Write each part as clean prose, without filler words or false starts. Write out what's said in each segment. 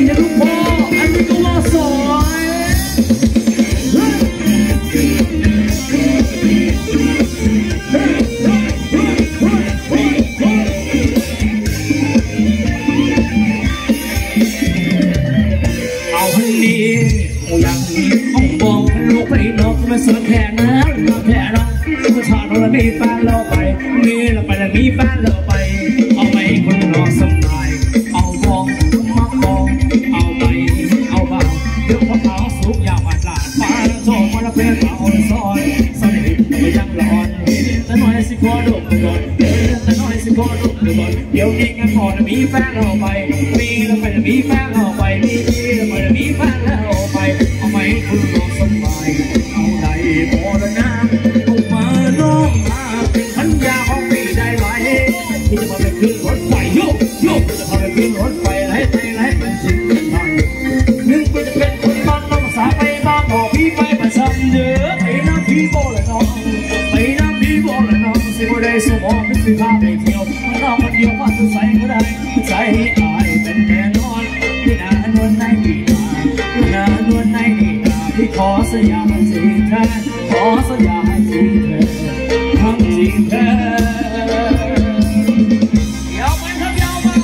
จะลูกพ่ออันนี้ก็ว่าสวยเอาให้ดีอย่างต้องบอกลูกไปนกมาสนแค่นั้นแค่นั้นผู้ชายเราไม่ฟังเราไปมีเราไปแล้วมีฟังเราไปเอาไปคนรอสมัยเอาบองมักบองเอาไปเอาบ้างเดี๋ยวพอเท้าสุกยาวมาหลาดฟ้าโจมมาแล้วเพื่อนเราซอยสนิทไม่ยังหลอนแต่น้อยสิพอดุก่อนแต่น้อยสิพอดุก่อนเดี๋ยวนี้กันพอจะมีแฟนเราไปมีเราไปแล้วมีแฟนเราไปมีเราไปแล้วมีแฟนเราไปเอาไปคนรอสมัยเอาไหนพอแล้วนะเอามาน้องมาเป็นพันยาของพี่ได้ไหมที่จะมาเป็นขึ้นรถไฟโยกโยกจะพาไปขึ้นรถไฟไหลไปไหลเป็นสิ่งเป็นทางนึกว่าจะเป็นคนบ้านต้องสาไปบ้างบอกพี่ไปประจำเด้อไปน้ำพี่โบละน้องไปน้ำพี่โบละน้องสิบ่ได้สมองไม่ซื้อข้าวไปเที่ยวมันนอกมันเดียวว่าจะใส่ก็ได้ใจอายเป็นแน่นอนที่นานวนในดีนานวนในดีที่ขอสัญญาจริงแท้ขอสัญญาจริงแท้ทั้งจริงแท้ยาวไปครับยาวไป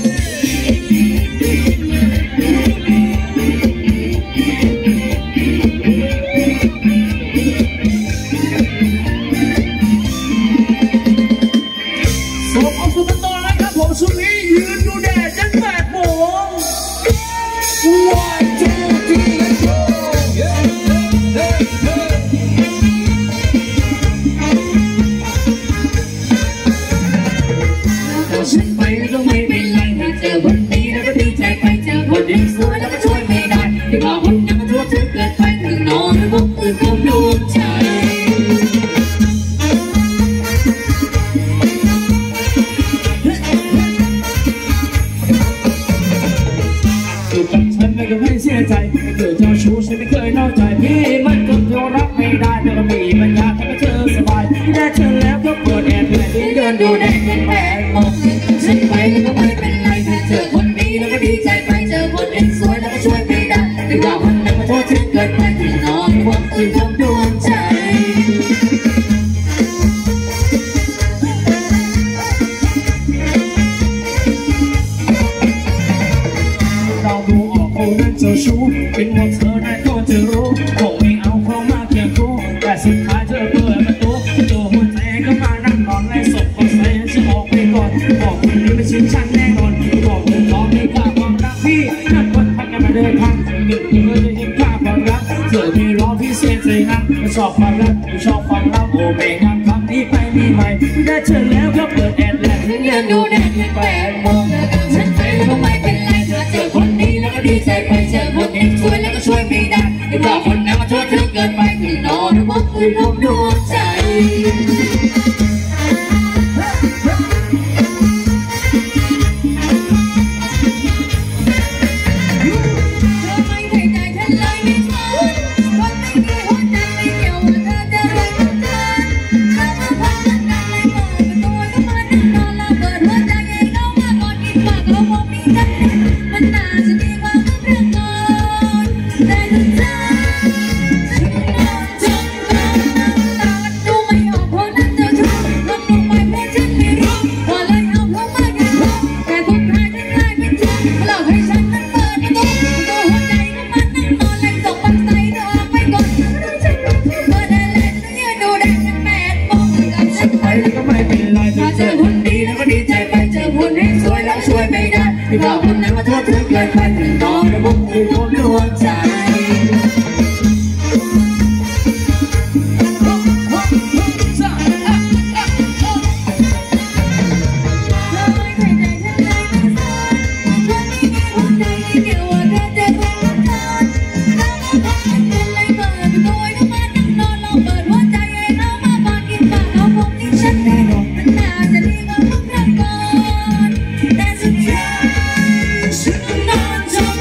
สวมเอาสุดตัวแล้วครับผมช่วงนี้ยืนดูแดดจัง8 โมง One, two, three, let's go ฉันไปก็ไม่เป็นไรถ้าเจอวันนี้แล้วก็ดีใจไปเจอคนดีสวยแล้วก็ช่วยไม่ได้ที่ว่าคนยังมาทั่วถึงเกินไปถึงนอนแล้วพวกอื่นคงดวงใจฉันไม่เคยไม่เสียใจไม่เคยเจ้าชู้ฉันไม่เคยนอกใจพี่มันก็เธอรักไม่ได้แต่ก็มีปัญญาทำให้เธอสบายได้เธอแล้วก็เปิดแอร์เพื่อที่เดินดูแดดกัน8 โมงฉันไปก็ไม่เป็นไรถ้าเจอคนดีแล้วก็ดีใจไปเจอคนเอ็นสวยแล้วก็ช่วยไม่ได้แต่ว่าคนนั้นมาโทษถึงเกินไปที่นอนพวกอื่นคงดวงใจเจ้าชู้เป็นห่วงเธอได้ก็จะรู้คงไม่เอาเข้ามาเคียงคู่แต่สุดท้ายเธอเปิดประตูตัวหัวใจก็มานั่งนอนในศพก็ใส่ฉันออกไปก่อนบอกคนนี้ไม่ใช่ฉันแน่นอนบอกเธอขอไม่กล้าความรักพี่นั่นคนพักกันมาเดินทางหนึ่งเธอจะเห็นค่าความรักเธอที่รอพี่เสียใจนักไม่ชอบความรักไม่ชอบความรักโอ้ไม่งามคำนี้ไปมีใหม่ได้เธอแล้วก็เปิดแอดแล้วเดินดูแดด8 โมงฉันไปก็ไม่เป็นไรถ้าเจอคนนี้แล้วก็ดีใจไปเจอคนนี้ช่วยแล้วก็ช่วยไม่ได้แต่ว่าคนนั้นมาโทษเธอเกินไปถึงนอนแล้วพวกอื่นคงดวงใจช่วยไม่ได้ที่ว่าคนนั้นมาโทษเธอเกินไปถึงนอนแล้วพวกอื่นคงดวงใจฉันนอนจน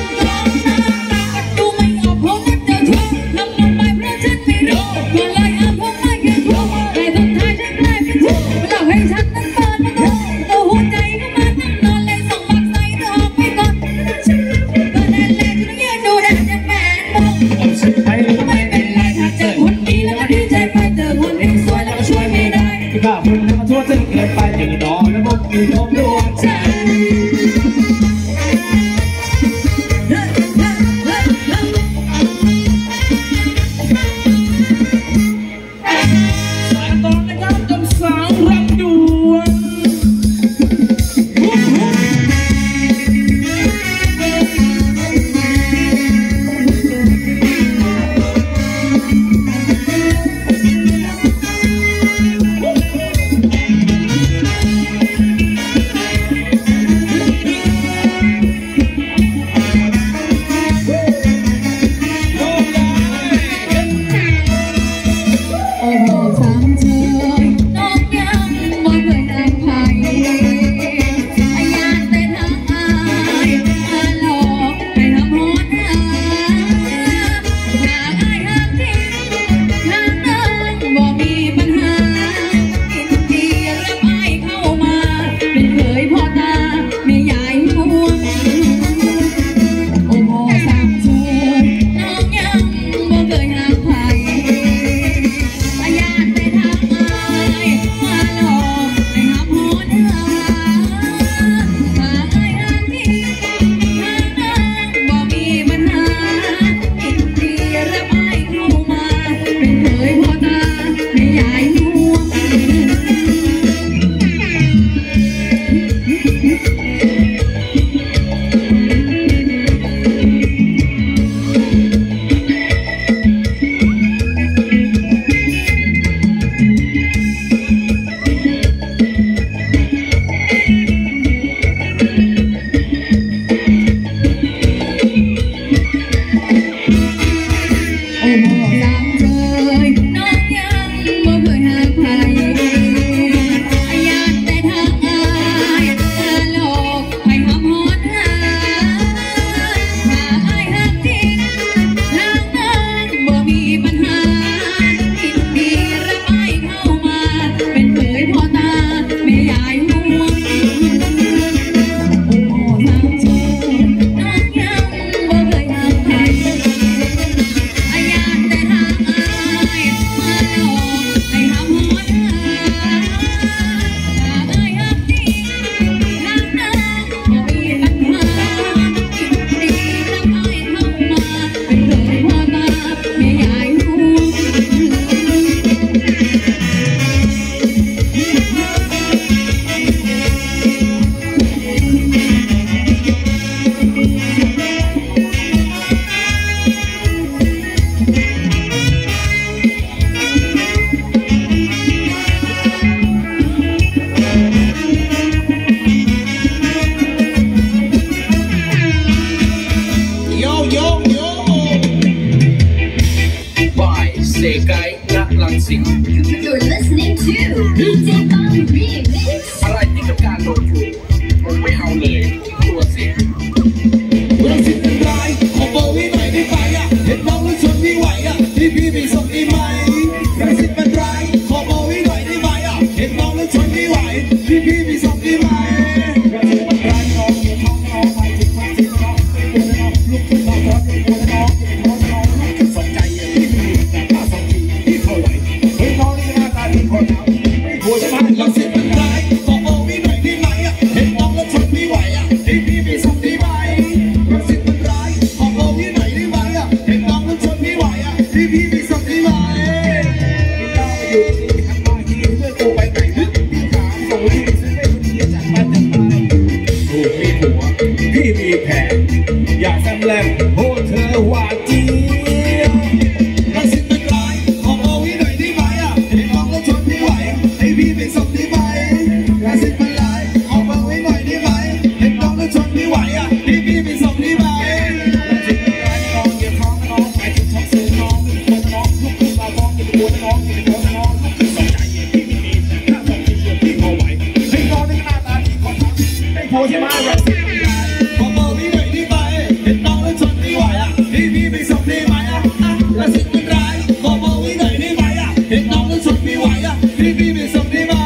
สิงห์ You're listening to DJ Bang Remix อะไรที่เป็นการลงทุนผมไม่เอาเลยตัวเสียงเราสิเป็นไรขอเบอร์วิหน่อยได้ไหมเห็นน้องแล้วชนไม่ไหวที่พี่ไม่ส่งได้ไหมเราสิเป็นไรขอเบอร์วิหน่อยได้ไหมเห็นน้องแล้วชนไม่ไหวที่พี่ไม่ส่งได้ไหมเราสิเป็นไรน้องอย่าท้องน้องไปถึงความจริงน้องไม่ควรน้องลุกขึ้นมาร้อนไม่ควรน้องอย่าท้องน้องลุกขึ้นสนใจพี่ไม่มีแต่ถ้าสองทีพี่เท่าไหร่เฮ้ยน้องนี่หน้าตาดีพอถามไม่ควรใช่ไหมเราสิเป็นไรขอเบอร์วิหน่อยได้ไหมเห็นน้องแล้วชนไม่ไหวที่พี่ไม่ส่งได้ไหมเราสิเป็นไรขอเบอร์วิหน่อยได้ไหมเห็นน้องแล้วชนไม่ไหวที่พี่ไม่ส่งได้ไหมพี่เล่าอยู่ดีๆหันมาทีเมื่อกูไปไหนนะพี่ถามส่งที่ซื้อไม่คนเดียวจากบ้านจากไปถูกมีผัวพี่มีแผนอยากแซมแลมโอ้เธอหวานเจี๊ยบเราสิเป็นไรขอเบอร์วิหน่อยได้ไหมเห็นน้องแล้วชนไม่ไหวให้พี่ไม่ส่งได้ไหมเราสิเป็นไรขอเบอร์วิหน่อยได้ไหมเห็นน้องแล้วชนไม่ไหวให้พี่ไม่ส่งได้ไหมเราสิเป็นไรน้องอย่าท้องน้องไปถึงท้องเสือน้องไม่ควรน้องลุกขึ้นมาฟ้องอย่าไปกลัวน้องอย่าไปกลัวน้องลุกขึ้นสนใจพี่ไม่มีแต่ถ้าสองทีเดียวพี่พอไหวให้น้องได้หน้าตาดีขอถามไม่พอใช่ไหมเราสิเป็นไรขอเบอร์วิหน่อยได้ไหมเห็นน้องแล้วชนไม่ไหวให้พี่ไม่ส่งได้ไหมเราสิเป็นไรขอเบอร์วิหน่อยได้ไหมเห็นน้องแล้วชนไม่ไหวให้พี่ไม่ส่งได้ไหม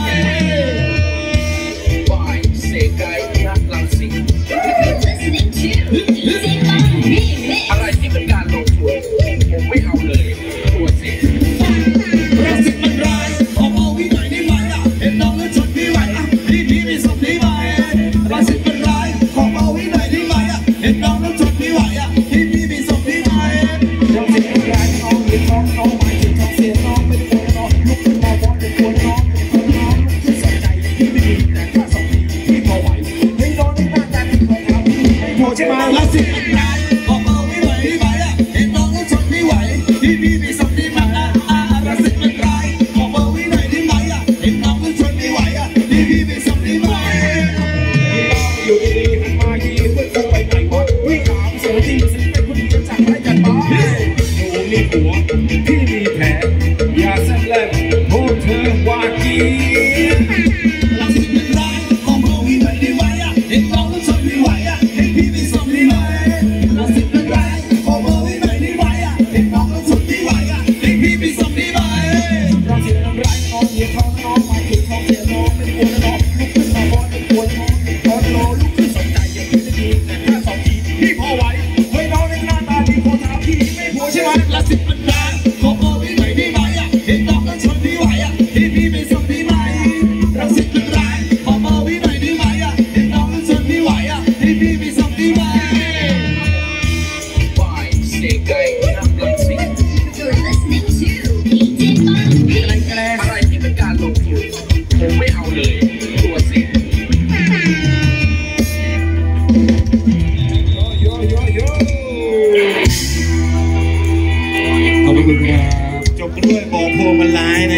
ฝ่ายเสกไก่นักลังสิงห์ You're listening to DJ Bang Remix อะไรที่เป็นการลงทุนผมไม่เอาเลยตัวเสียงเราสิเป็นไรขอเบอร์วิหน่อยได้ไหมเห็นน้องแล้วชนไม่ไหวพี่พี่ไม่ส่งได้ไหมเราสิเป็นไรขอเบอร์วิหน่อยได้ไหมเห็นน้องแล้วชนไม่ไหวพี่พี่ไม่ส่งได้ไหมเราสิเป็นไรน้องอย่าท้องน้องไปถึงท้องเสียน้องไม่ได้ควรน้องลุกขึ้นมาฟ้อนอย่าควรน้องอย่าท้องน้องลุกขึ้นสนใจพี่ไม่มีแต่ถ้าสองทีพี่พอไหวให้น้องได้หน้าตาดีขอถามพี่ไม่พอใช่ไหมเราสิเป็นไรขอเบอร์วิหน่อยได้ไหมเห็นน้องแล้วชนไม่ไหวพี่พี่ไม่ส่งได้ไหมเราสิเป็นไรขอเบอร์วิหน่อยได้ไหมเห็นน้องแล้วชนไม่ไหวพี่พี่ไม่ส่งได้ไหมพี่เราอยู่ดีๆหันมาทีเพื่อนกูไปไหนวะวิ่งถามเสือที่ซื้อไปคนเดียวจากไรกันบ้างหนูมีผัวพี่มีแผนอย่าแซมแลมโอ้เธอว่าจีเราสิเป็นไรขอเบอร์วิหน่อยได้ไหมเห็นน้องแล้วชนไม่ไหวให้พี่ไม่ส่งได้ไหมเราสิเป็นไรขอเบอร์วิหน่อยได้ไหมเห็นน้องแล้วชนไม่ไหวให้พี่ไม่ส่งได้ไหมเราสิเป็นไรน้องอย่าท้องน้องมาถึงท้องเสียน้องไม่ได้กลัวน้องลุกขึ้นมาฟ้อนไม่กลัวน้องอย่าท้องน้องลุกขึ้นสนใจอย่าพี่จะดีแต่ถ้าสองทีพี่พอไหวเฮ้ยน้องในหน้าตาดีพอถามพี่ไม่พอใช่ไหมเราสิเป็นไรขอเบอร์วิหน่อยได้ไหมเห็นน้องแล้วชนไม่ไหวให้พี่ไม่ส่งได้ไหมเราสิเป็นไรขอเบอร์วิหน่อยได้ไหมเห็นน้องแล้วชนไม่ไหวให้พี่ไม่ส่งได้ไหมฝ่ายเสกไก่นักลังสิงห์ You're listening to DJ Bang Remix อะไรที่เป็นการลงทุนผมไม่เอาเลยตัวเสียงโยโยโยขอบคุณครับจบด้วยบอกพวงมันร้ายนะ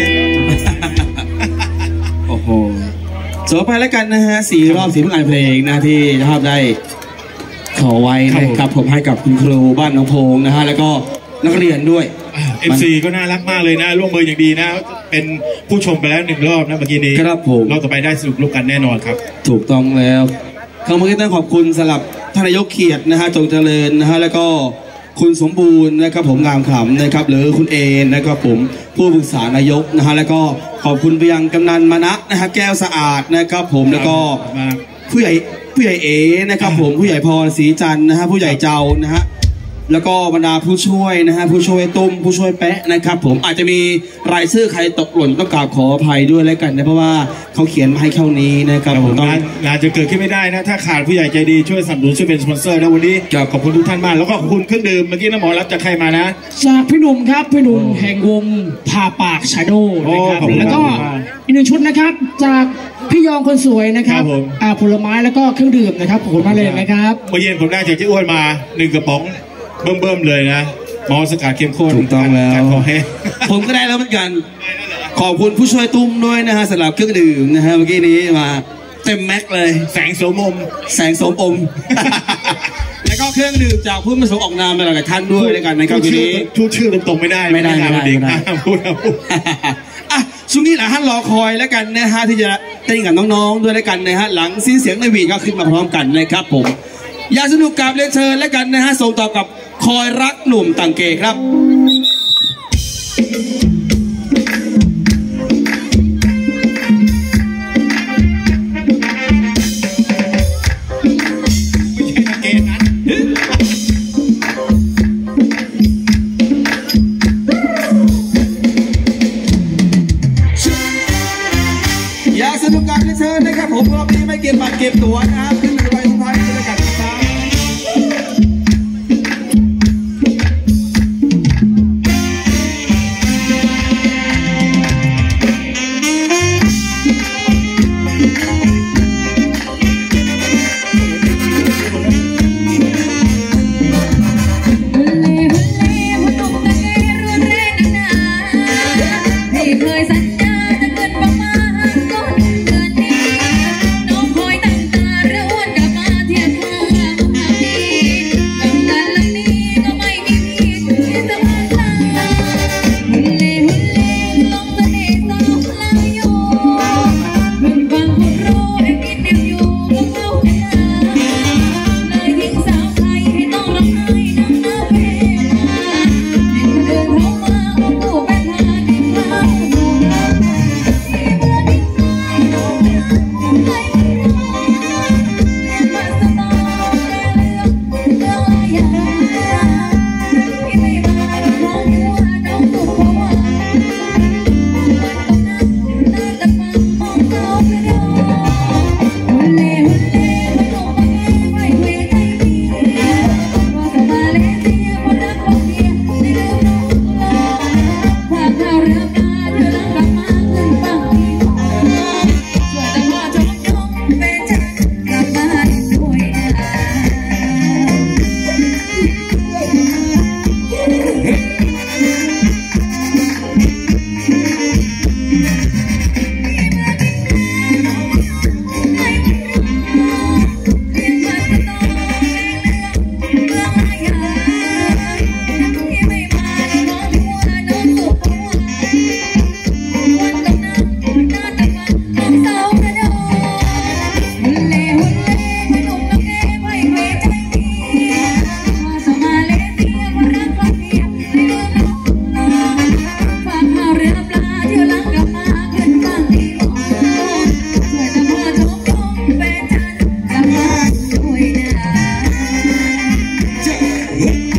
โอ้โหจบไปแล้วกันนะฮะ4 รอบ4 ผลงานเพลงนะที่เจ้าภาพได้ขอไว้นะครับผมให้กับคุณครูบ้านน้องโพงนะฮะแล้วก็นักเรียนด้วย FC ก็น่ารักมากเลยนะร่วมมืออย่างดีนะเป็นผู้ชมไปแล้ว1 รอบนะเมื่อกี้นี้ครับผมรอบต่อไปได้สนุกร่วมกันแน่นอนครับถูกต้องแล้วครั้งเมื่อกี้ต้องขอบคุณสำหรับท่านนายกเขียรตินะฮะจงเจริญนะฮะแล้วก็คุณสมบูรณ์นะครับผมงามขำนะครับหรือคุณเอนะครับผมผู้ปรึกษานายกนะฮะแล้วก็ขอบคุณไปยังกำนันมณะนะฮะแก้วสะอาดนะครับผมแล้วก็ผู้ใหญ่เอนะครับผมผู้ใหญ่พรศรีจันทร์นะฮะผู้ใหญ่เจ้านะฮะแล้วก็บรรดาผู้ช่วยนะฮะผู้ช่วยตุ้มผู้ช่วยแปะนะครับผมอาจจะมีรายชื่อใครตกหล่นต้องกราบขออภัยด้วยแล้วกันนะเพราะว่าเขาเขียนมาให้เท่านี้นะครับผมต้องงานจะเกิดขึ้นไม่ได้นะถ้าขาดผู้ใหญ่ใจดีช่วยสนับสนุนช่วยเป็นสปอนเซอร์นะวันนี้ขอบคุณทุกท่านมากแล้วก็ขอบคุณเครื่องดื่มเมื่อกี้น้าหมอรับจากใครมานะจากพี่หนุ่มครับพี่หนุ่มแห่งวงผ่าปากชาโดนะครับแล้วก็อีก1 ชุดนะครับจากพี่ยองคนสวยนะครับผลไม้แล้วก็เครื่องดื่มนะครับขอบคุณมากเลยนะครับเมื่อเย็นผมได้จากเจ้อ้วนมา1 กระป๋องเบิ่มๆเลยนะมอสกัดเข้มข้นถูกต้องแล้วผมก็ได้แล้วเหมือนกันขอบคุณผู้ช่วยตุ้มด้วยนะฮะสำหรับเครื่องดื่มนะฮะเมื่อกี้นี้มาเต็มแม็กเลยแสงโสมมแสงสมอม แล้วก็เครื่องดื่มจากผู้ประสงค์ออกนามหลายๆท่านด้วยด้วยกันนะครับทีนี้พูดชื่อตรงๆไม่ได้ไม่ได้พูดอ่ะช่วงนี้หลายท่านรอคอยแล้วกันนะฮะที่จะเต้นกับน้องๆด้วยแล้วกันนะฮะหลังสิ้นเสียงในวีก็ขึ้นมาพร้อมกันนะครับผมอยากสนุกกับเรียนเชิญแล้วกันนะฮะส่งต่อกับคอยรักหนุ่มต่างเกครับอยากสนุกกับเรียนเชิญนะครับผมรอบนี้ไม่เก็บบัตรเก็บตั๋วนะครับขึ้นไปทุกท่านด้วยกันนะครับ Yeah.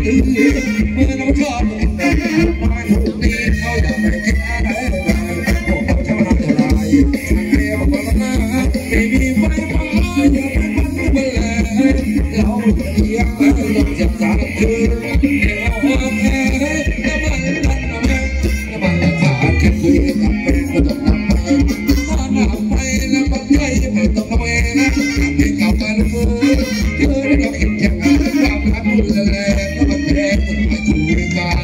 ดื้อเมื่อน้องชอบมาถูกตีเขาอย่าไปคิดอะไรพวกเขาเท่านั้นเท่าไรฉันเรียกว่ามาไม่มีไฟฟ้าอย่าไปมันไปเลยเราเที่ยวเราจะสาดคืนเราแพ้น้ำมันขาดแค่คุยกับแฟนก็ต้องนำไปนำไปแล้วมันใกล้ไม่ต้องระแวงให้กลับมาดูเธอได้เราเห็นแค่ความรักมันแรงแล้วมันแรงมันไม่ถูกกัน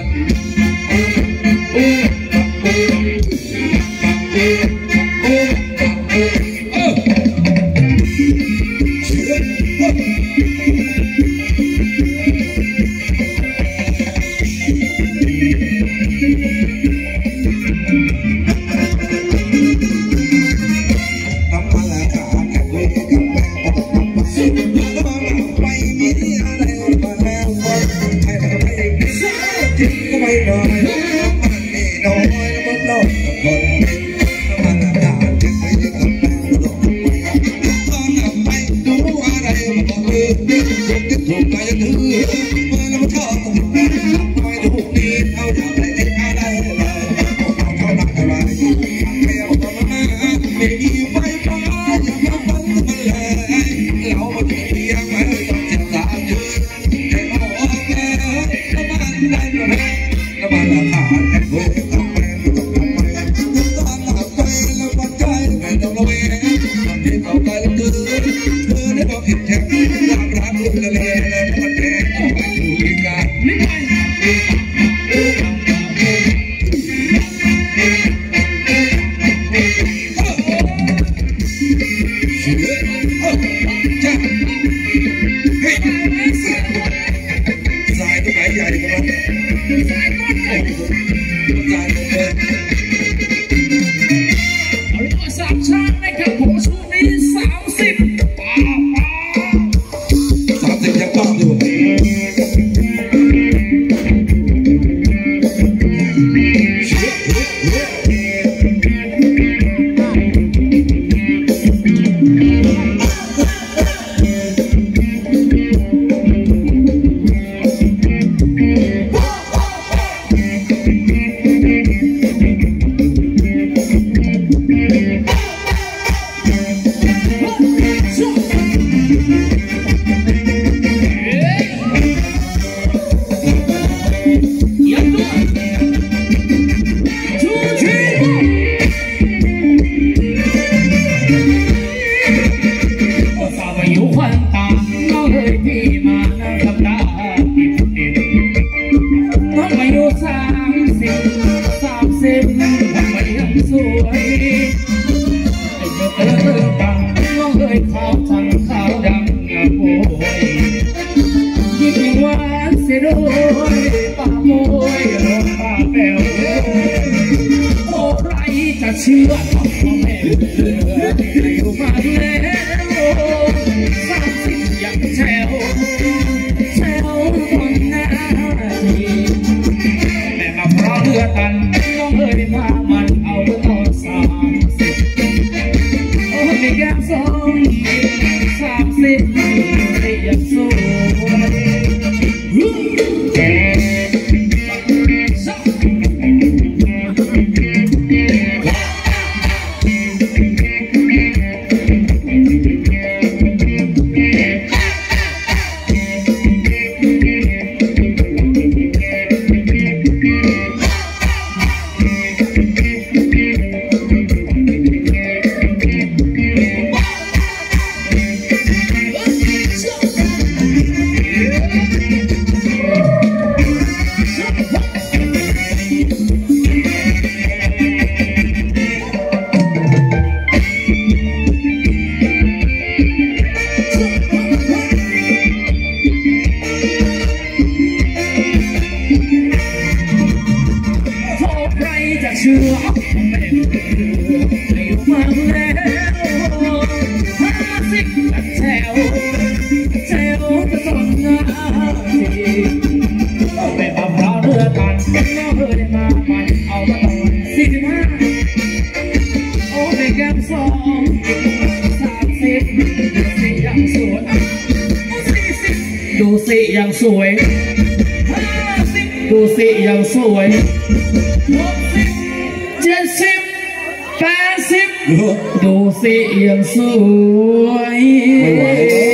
เชื่อพ่อแม่อยู่มาแล้วสร้างสิ่งอย่างแถวคนหน้าทีแม่มาเพราะเรือตันน้องเอ๋ยพามันเอาตอน30โอ้มีแก้ม30ได้ยังสวยเชื่อแม่ไม่มาแล้ว50แถวจะต้องงานทีแม่มาเพราะเรือตันน้องเอ๋ยมามันเอามาตอน45โอ้ไม่แก้ม30ดูสิยังสวยดูสิยังสวยดูสิยังสวย60 70 80ดูสิยังสวยไม่ไหว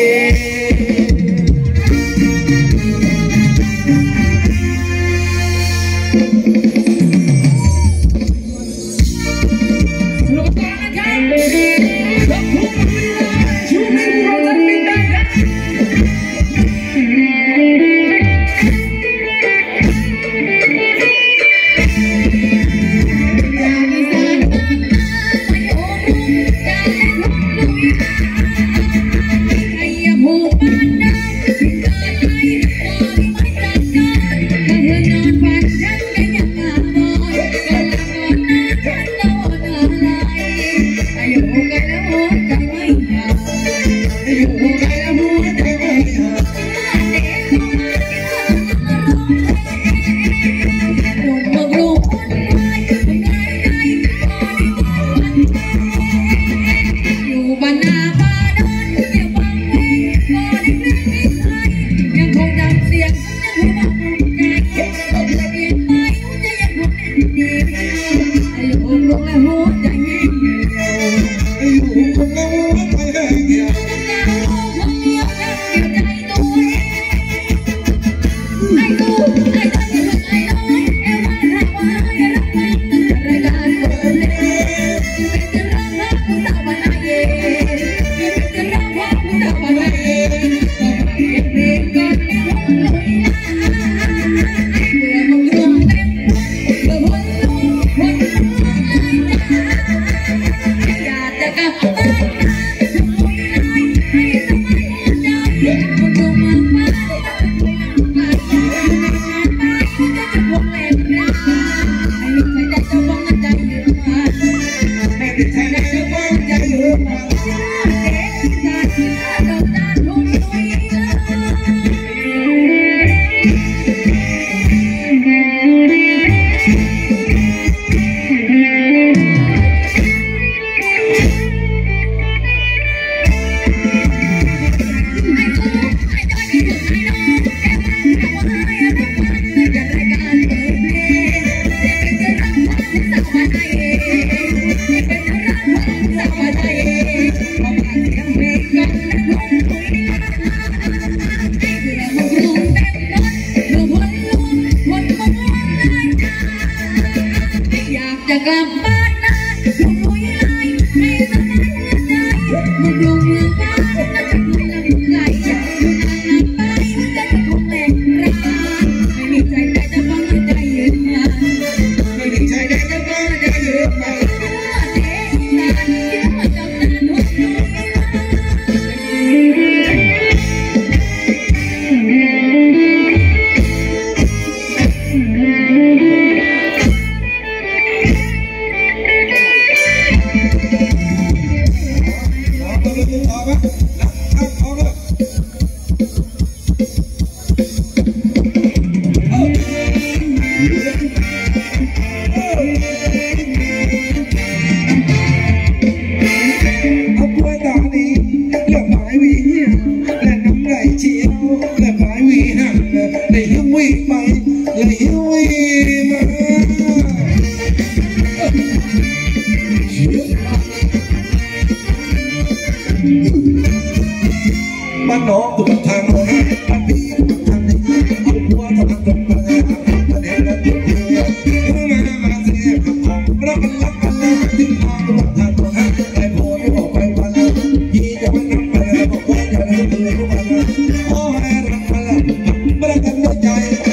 บ้านน้องตุกทางโน้นบ้านพี่ทางนี้เอาหัวทำตรงกันเลยประเด็นนั้นอยู่เดียวมาเสียขับของรักกันแล้วทิ้งทางตุกทางโน้นไอ้โผล่ไม่บอกไปวันละยี่จะมันนับไปแล้วบอกว่าอย่าได้ตื่นทุกวันละโอ้ให้รักกันละไม่รักกันด้วยใจ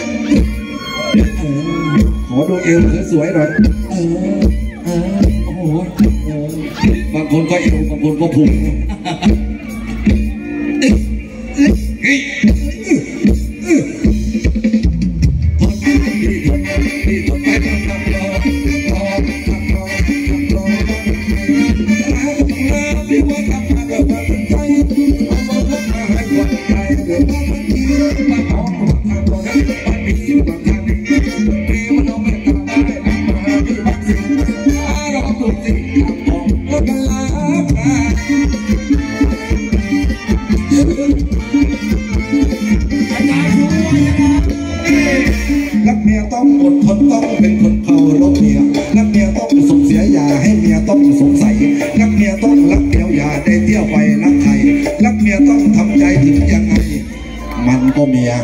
ขอดูเอวสวยๆหน่อยโอ้โหบางคนก็เอวบางคนก็พุงรักเมียต้องเป็นคนเคารพเมียรักเมียต้องส่งเสียอย่าให้เมียต้องสงสัยรักเมียต้องรักเดียวอย่าได้เที่ยวไปรักใครรักเมียต้องทำใจถึงยังไงมันก็เมีย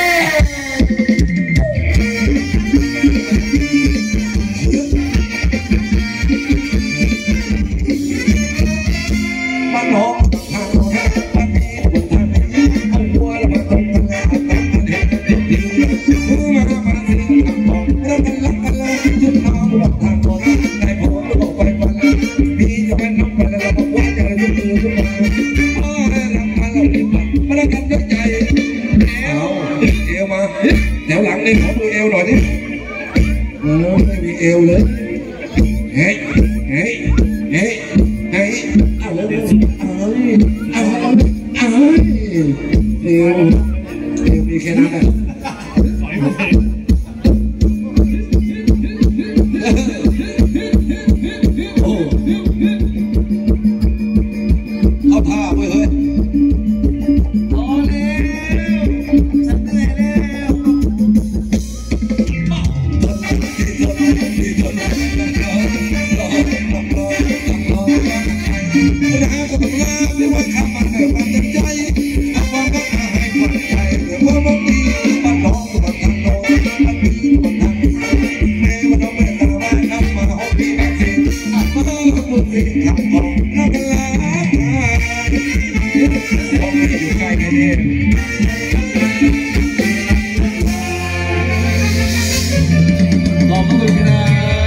มันหอกทางโน้นทางนี้บนทางนี้เอาหัวแล้วมาตรงทางงานตามมันเห็นดีมาสิทำของเราเป็นรักกันเลยจุดน้องบอกทางโน้นได้ผมบอกไปวันพี่จะเป็นน้องไปแล้วบอกว่าจะยุ่งมือขึ้นมารักมันเราดีกว่ามาแล้วกันด้วยใจเอาเอวมาแถวหลังนี่ขอดูเอวหน่อยดิไม่มีเอวเลยเฮ้ยเฮ้ยเฮ้ยเฮ้ยเอาเลยเอวมีแค่นั้นแหละเอาท่าไปเฮ้ยพอแล้วฉันเหนื่อยแล้วรักก็ต้องลาไม่ว่าคำมันเกิดมาจากใจเอาความรักมาให้คนใจเดี๋ยวว่ามันมีมันน้องก็มันทางโน้นมันมีมันทางนี้แม่ว่าน้องไม่ตาว่าน้ำมาห้องพี่แบบนี้มาพูดสิคำของรักกันลาห้องนี้อยู่ใกล้กันเองขอบคุณครับ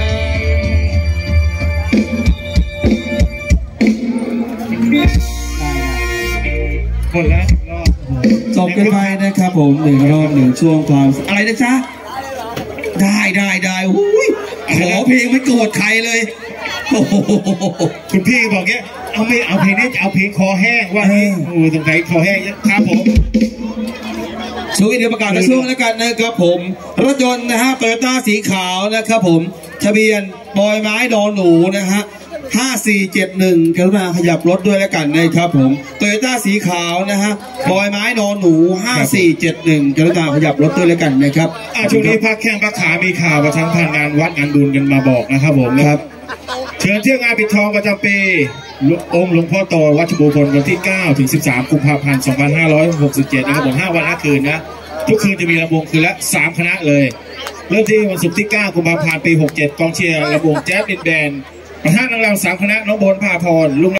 หมดแล้วจบกันไปนะครับผมหนึ่งรอบหนึ่งช่วงความอะไรนะจ๊ะได้อุ้ยขอเพลงไม่โกรธใครเลยโอ้โหคุณพี่บอกเงี้ยเอาไม่เอาเพลงนี้จะเอาเพลงคอแห้งว่าโอ้สงสัยคอแห้งครับผมช่วงนี้ประกาศในช่วงแล้วกันนะครับผมรถยนต์นะฮะโตโยต้าสีขาวนะครับผมทะเบียนบอยไม้ดอนหนูนะฮะ5471กรุณาขยับรถด้วยแล้วกันนะครับผมโตโยต้าสีขาวนะฮะบอยไม้นอนหนู5471กรุณาขยับรถด้วยแล้วกันนะครับช่วงนี้พักแข้งพักขามีข่าวประชาสัมพันธ์งานวัดงานบุญกันมาบอกนะครับผมนะครับเชิญเที่ยวงานปิดทองประจำปีองค์หลวงพ่อโตวัดชบูพลวันที่9ถึง13กุมภาพันธ์2567นะครับผม5 วัน 5 คืนนะทุกคืนจะมีลำวงคืนละ3 คณะเลยเริ่มที่วันศุกร์ที่9กุมภาพันธ์ปี67กองเชียร์ลำวงแจ๊สดินแดนประธานนางรำ3 คณะน้องโบนภาพรลุง